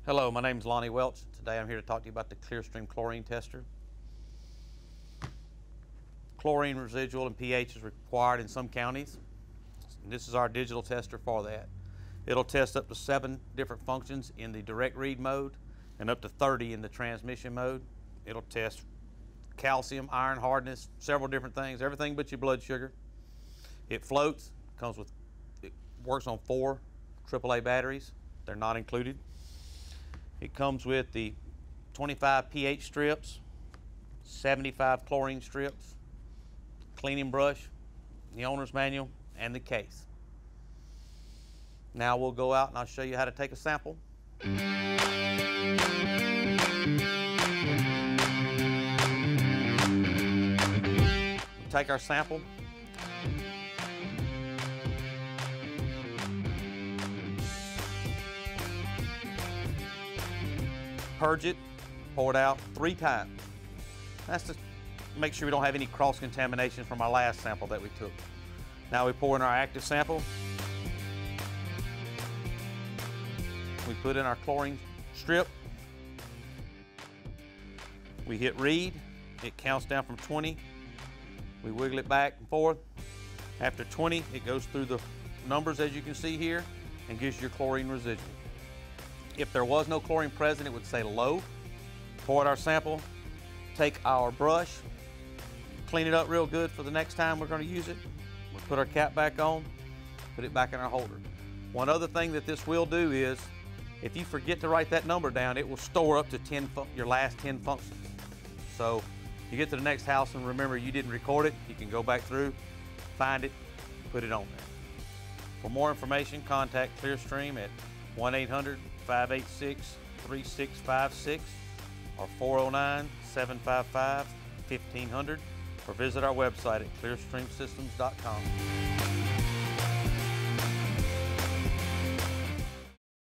Hello, my name is Lonnie Welch. Today I'm here to talk to you about the Clearstream Chlorine Tester. Chlorine residual and pH is required in some counties. This is our digital tester for that. It'll test up to 7 different functions in the direct read mode and up to 30 in the transmission mode. It'll test calcium, iron hardness, several different things, everything but your blood sugar. It floats, it works on 4 AAA batteries. They're not included. It comes with the 25 pH strips, 75 chlorine strips, cleaning brush, the owner's manual, and the case. Now we'll go out and I'll show you how to take a sample. We'll take our sample. Purge it, pour it out 3 times. That's to make sure we don't have any cross-contamination from our last sample that we took. Now we pour in our active sample. We put in our chlorine strip. We hit read. It counts down from 20. We wiggle it back and forth. After 20, it goes through the numbers as you can see here and gives you your chlorine residual. If there was no chlorine present, it would say low. Pour out our sample, take our brush, clean it up real good for the next time we're going to use it. We'll put our cap back on, put it back in our holder. One other thing that this will do is, if you forget to write that number down, it will store up to your last 10 functions. So you get to the next house and remember you didn't record it, you can go back through, find it, put it on there. For more information, contact Clearstream at 1-800-586-3656 or 409-755-1500 or visit our website at clearstreamsystems.com.